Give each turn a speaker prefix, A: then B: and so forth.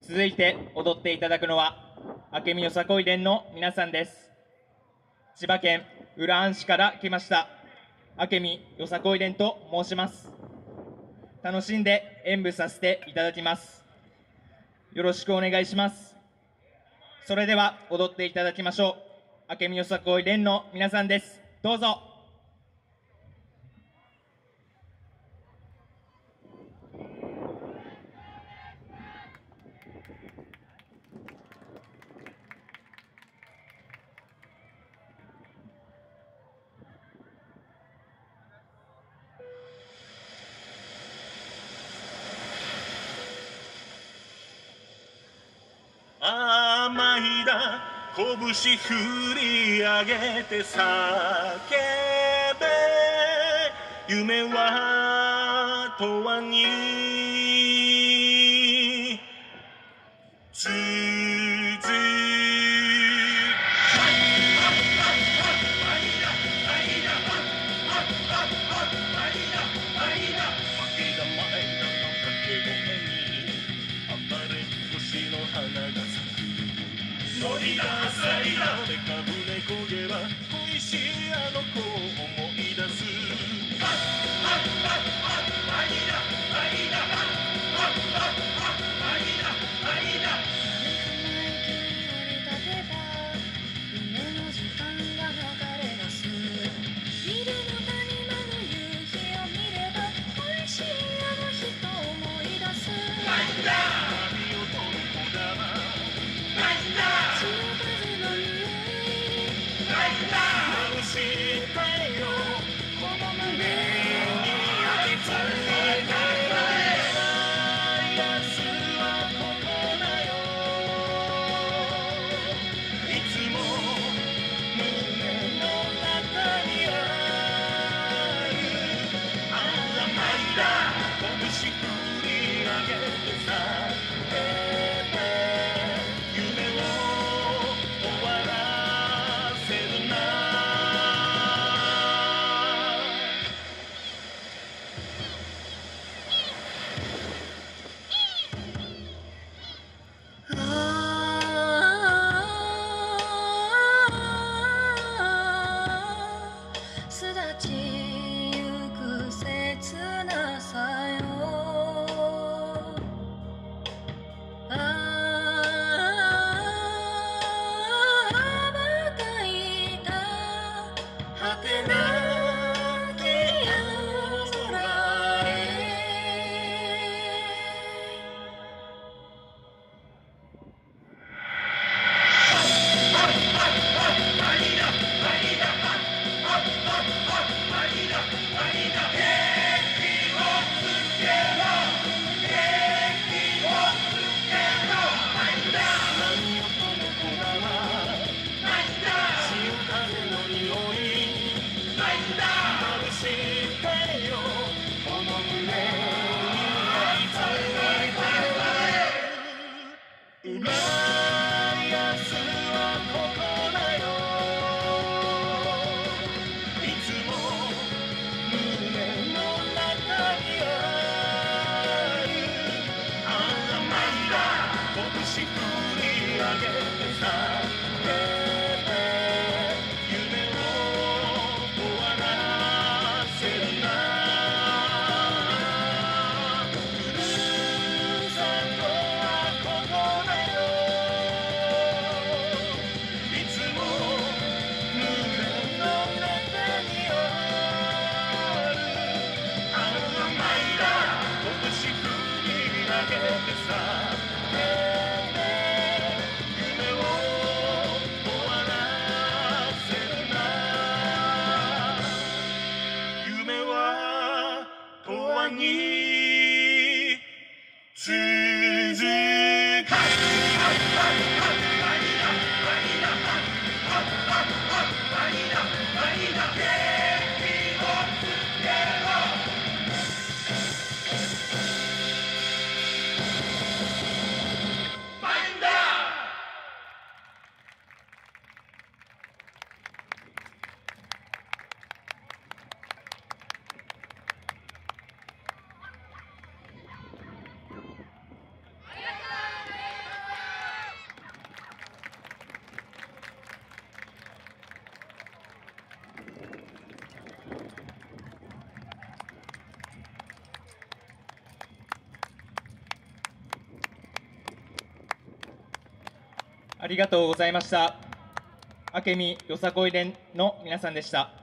A: 続いて踊っていただくのは明美よさこい連の皆さんです。千葉県浦安市から来ました明美よさこい連と申します。楽しんで演舞させていただきます。よろしくお願いします。それでは踊っていただきましょう。明美よさこい連の皆さんです。どうぞ。
B: 甘いだ拳振り上げて叫べ、夢は永遠に続く。乗りださりだでかぶれ焦げば恋しいあの子を思い出す。
A: ありがとうございました。明美よさこい連の皆さんでした。